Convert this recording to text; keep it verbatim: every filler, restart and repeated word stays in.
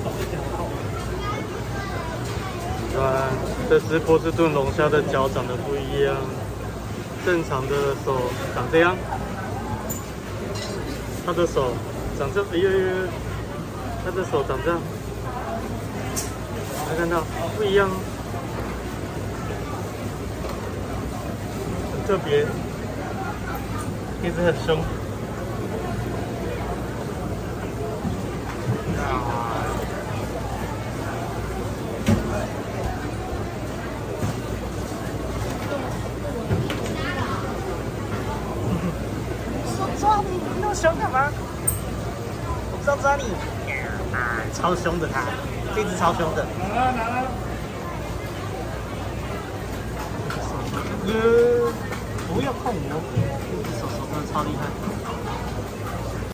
啊，这只波士顿龙虾的脚长得不一样，正常的手长这样，它的手长这，哎呦呦呦，它的手长这样，大家看到不一样哦，很特别，一直很凶。 抓你！你那么凶干嘛？我不知道抓你。啊，超凶的它，这只超凶的。拿了拿了。呃，不要碰我！这只手手真的超厉害。